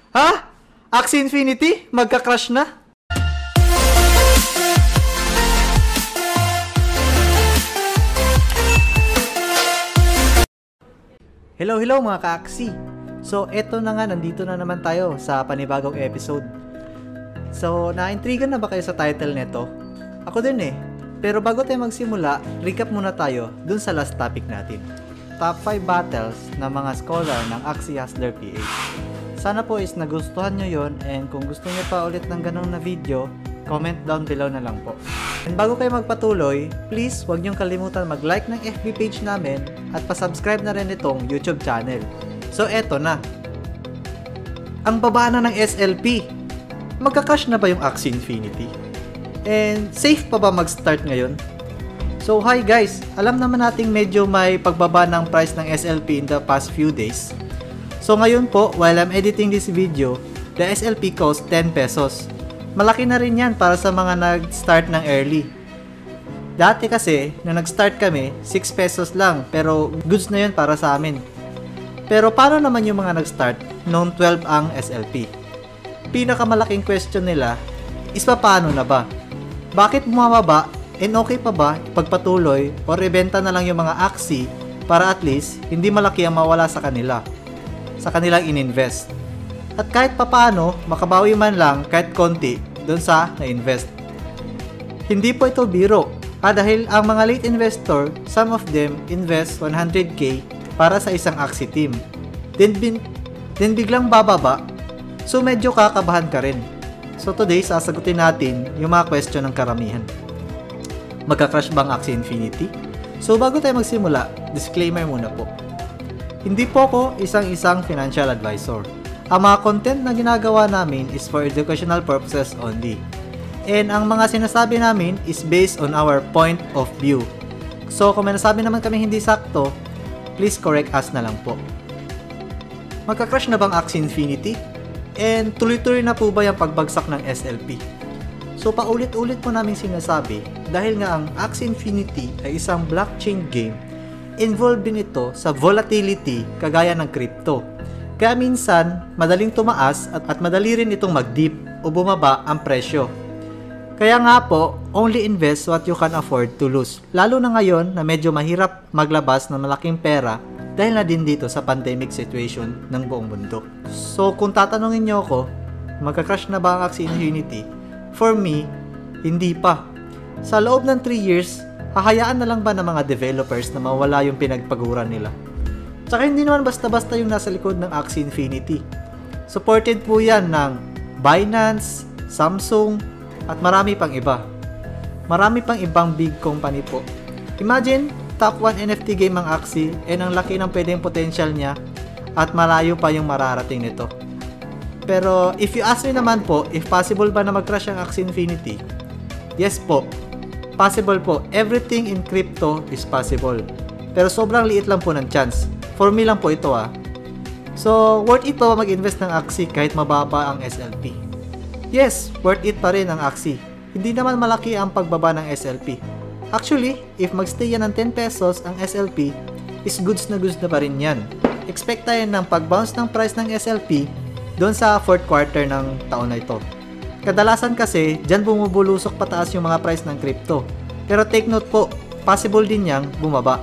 Ha? Axie Infinity? Magka-crash na? Hello mga ka-Axie! So, eto na nga, nandito na naman tayo sa panibagong episode. So, na-intriga na ba kayo sa title nito? Ako din eh. Pero bago tayo magsimula, recap muna tayo dun sa last topic natin. Top 5 battles ng mga scholar ng Axie Hustler PH. Sana po is nagustuhan nyo yon, and kung gusto nyo pa ulit ng ganong na video, comment down below na lang po. And bago kayo magpatuloy, please huwag nyong kalimutan mag-like ng FB page namin at pa-subscribe na rin itong YouTube channel. So eto na. Ang baba na ng SLP. Magka-crash na ba yung Axie Infinity? And safe pa ba mag-start ngayon? So hi guys, alam naman nating medyo may pagbaba ng price ng SLP in the past few days. So ngayon po, while I'm editing this video, the SLP costs 10 pesos. Malaki na rin yan para sa mga nag-start ng early. Dati kasi, nung nag-start kami, 6 pesos lang, pero goods na yun para sa amin. Pero paano naman yung mga nag-start noong 12 ang SLP? Pinakamalaking question nila is paano na ba? Bakit bumababa and okay pa ba ipagpatuloy o ibenta na lang yung mga Axie para at least hindi malaki ang mawala sa kanilang ininvest? At kahit papaano, makabawi man lang kahit konti doon sa na-invest. Hindi po ito biro. Dahil ang mga late investor, some of them invest 100k para sa isang Axie team. Then biglang bababa, so medyo kakabahan ka rin. So today, sasagutin natin yung mga question ng karamihan. Magka-crash bang Axie Infinity? So bago tayo magsimula, disclaimer muna po. Hindi po ako isang financial advisor. Ang mga content na ginagawa namin is for educational purposes only. And ang mga sinasabi namin is based on our point of view. So kung may nasabi naman kami hindi sakto, please correct us na lang po. Magka-crash na bang Axie Infinity? And tuloy-tuloy na po ba yung pagbagsak ng SLP? So paulit-ulit po namin sinasabi dahil nga ang Axie Infinity ay isang blockchain game, involved din ito sa volatility kagaya ng crypto. Kaya minsan, madaling tumaas at madali rin itong mag-dip o bumaba ang presyo. Kaya nga po, only invest what you can afford to lose. Lalo na ngayon na medyo mahirap maglabas ng malaking pera dahil na din dito sa pandemic situation ng buong mundo. So kung tatanungin nyo ako, magka-crash na ba ang Axie Infinity? For me, hindi pa. Sa loob ng 3 years, hahayaan na lang ba ng mga developers na mawala yung pinagpaguran nila? Tsaka hindi naman basta-basta yung nasa likod ng Axie Infinity. Supported po yan ng Binance, Samsung, at marami pang iba. Marami pang ibang big company po. Imagine, top 1 NFT game ang Axie and ang laki ng pwedeng potential niya at malayo pa yung mararating nito. Pero if you ask me naman po, if possible ba na mag-crash ang Axie Infinity? Yes po. Possible po. Everything in crypto is possible. Pero sobrang liit lang po ng chance. For me lang po ito So, worth it pa ba mag-invest ng Axie kahit mababa ang SLP? Yes, worth it pa rin ang Axie. Hindi naman malaki ang pagbaba ng SLP. Actually, if magstay yan ng 10 pesos ang SLP, is goods na pa rin yan. Expect tayo ng pag-bounce ng price ng SLP doon sa 4th quarter ng taon na ito. Kadalasan kasi, dyan bumubulusok pataas yung mga price ng crypto. Pero take note po, possible din yang bumaba.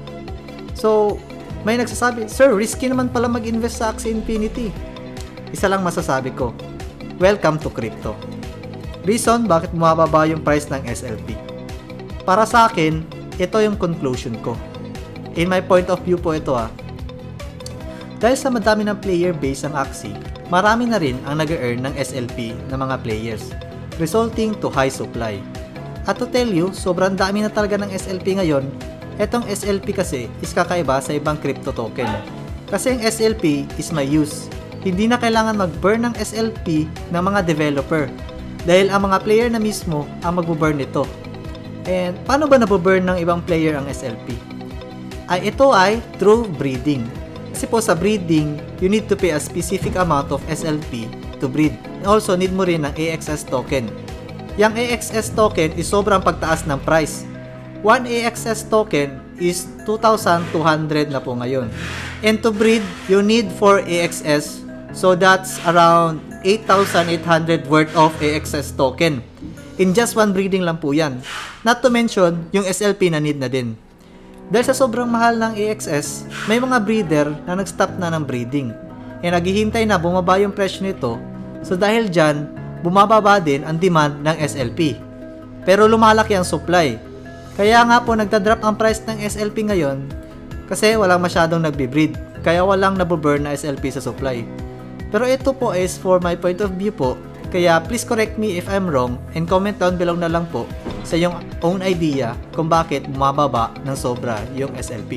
So, may nagsasabi, Sir, risky naman pala mag-invest sa Axie Infinity. Isa lang masasabi ko, welcome to crypto. Reason bakit bumababa yung price ng SLP. Para sa akin, ito yung conclusion ko. In my point of view po ito Dahil sa madami ng player base ang Axie, marami na rin ang nag-earn ng SLP na mga players, resulting to high supply. At to tell you, sobrang dami na talaga ng SLP ngayon. Etong SLP kasi is kakaiba sa ibang crypto token. Kasi ang SLP is my use. Hindi na kailangan mag-burn ng SLP ng mga developer. Dahil ang mga player na mismo ang mag-burn nito. And paano ba nabuburn ng ibang player ang SLP? Ito ay through breeding. Kasi po sa breeding, you need to pay a specific amount of SLP to breed. Also, need mo rin ng AXS token. Yang AXS token is sobrang pagtaas ng price. 1 AXS token is 2,200 na po ngayon. And to breed, you need 4 AXS So that's around 8,800 worth of AXS token. In just one breeding lang po yan. Not to mention, yung SLP na need na din. Dahil sa sobrang mahal ng AXS, may mga breeder na nag-stop na ng breeding. E naghihintay na bumaba yung presyo nito. So dahil dyan, bumababa din ang demand ng SLP. Pero lumalaki ang supply. Kaya nga po nagda-drop ang price ng SLP ngayon kasi walang masyadong nagbe-breed. Kaya walang nabuburn na SLP sa supply. Pero ito po is for my point of view po. Kaya please correct me if I'm wrong and comment down below na lang po sa iyong own idea kung bakit bumababa ng sobra yung SLP.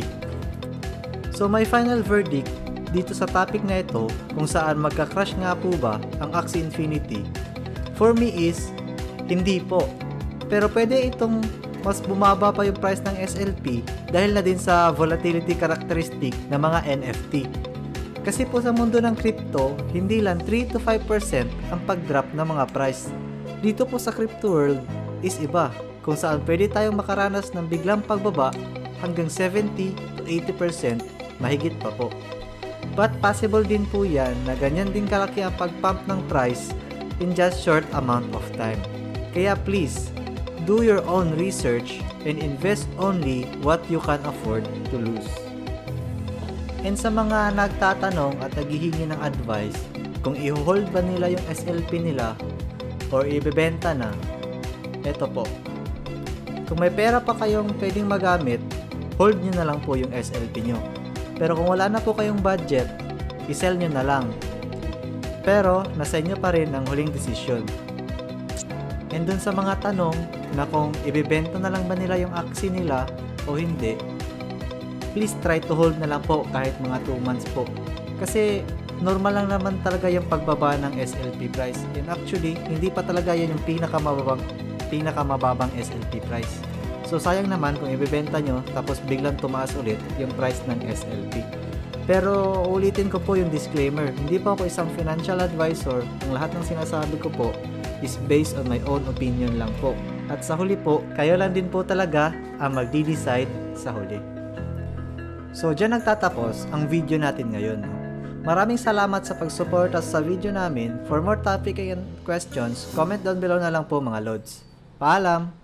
So my final verdict dito sa topic na ito kung saan magka-crash nga po ba ang Axie Infinity, for me is hindi po. Pero pwede itong mas bumaba pa yung price ng SLP dahil na din sa volatility characteristic ng mga NFT. Kasi po sa mundo ng crypto, hindi lang 3 to 5% ang pag-drop ng mga price. Dito po sa crypto world is iba, kung saan pwede tayong makaranas ng biglang pagbaba hanggang 70 to 80% mahigit pa po. But possible din po yan na ganyan din kalaki ang pag-pump ng price in just short amount of time. Kaya please, do your own research and invest only what you can afford to lose. And sa mga nagtatanong at naghihingi ng advice kung i-hold ba nila yung SLP nila or ibebenta na, eto po. Kung may pera pa kayong pwedeng magamit, hold nyo na lang po yung SLP nyo. Pero kung wala na po kayong budget, i-sell nyo na lang. Pero nasa inyo pa rin ang huling desisyon. And dun sa mga tanong na kung ibebenta na lang ba nila yung Axie nila o hindi, please try to hold na lang po kahit mga 2 months po. Kasi normal lang naman talaga yung pagbaba ng SLP price. And actually, hindi pa talaga yan yung pinakamababang SLP price. So sayang naman kung ibebenta nyo tapos biglang tumaas ulit yung price ng SLP. Pero ulitin ko po yung disclaimer. Hindi po ako isang financial advisor. Ang lahat ng sinasabi ko po is based on my own opinion lang po. At sa huli po, kayo lang din po talaga ang magdi-decide sa huli. So, dyan nagtatapos ang video natin ngayon. Maraming salamat sa pagsuporta sa video namin. For more topic and questions, comment down below na lang po mga lods. Paalam!